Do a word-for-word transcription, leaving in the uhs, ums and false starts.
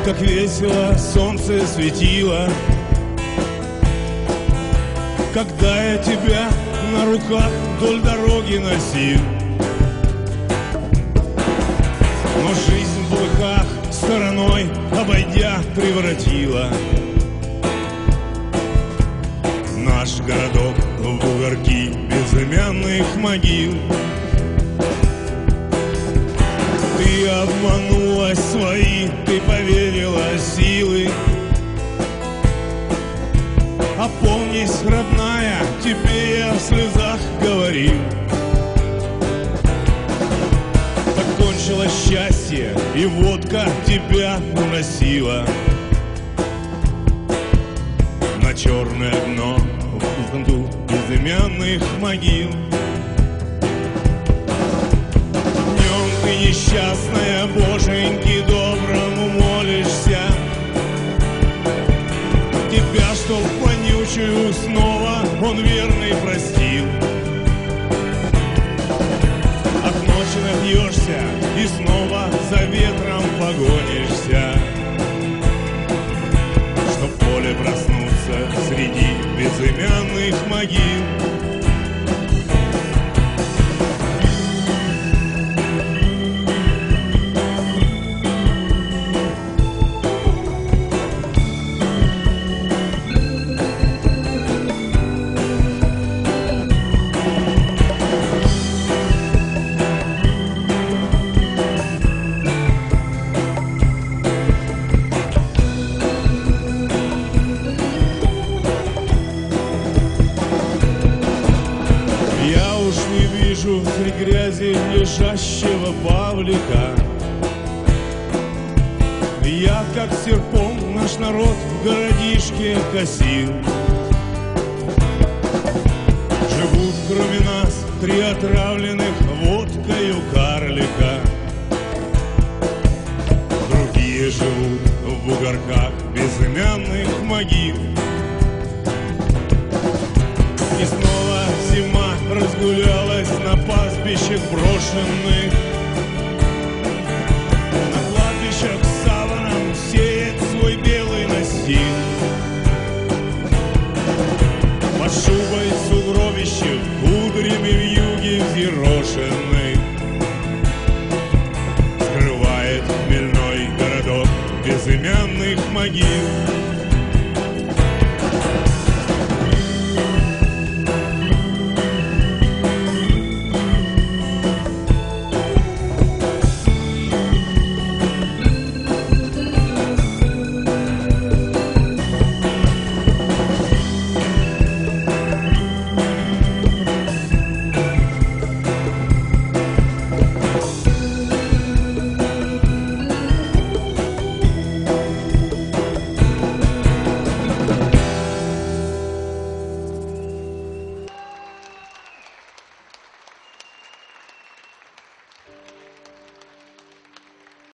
как весело солнце светило, когда я тебя на руках вдоль дороги носил. Но жизнь в лыхах стороной обойдя превратила наш городок в бугорки безымянных могил. Ты обманулась свои, ты поверила силы. Опомнись, родная, тебе я в слезах говорил. Так кончилось счастье, и водка тебя уносила на черное дно в пустоту безымянных могил. Днем ты, несчастная, Боженьки доброму молишься, тебя, чтоб вонючую снова он верный простил. От ночи напьешься и снова за ветром погонишься, чтоб в поле проснуться среди безымянных могил. Средь грязи лежащего Павлика я, как серпом, наш народ в городишке косил. Живут кроме нас три отравленных водкою карлика, другие живут в бугорках безымянных могил. И снова зима разгулялась на пастбищах брошенных, на кладбищах саваном сеет свой белый настил. Под шубой сугробищев, кудрями вьюги взъерошенных, скрывает хмельной городок безымянных могил.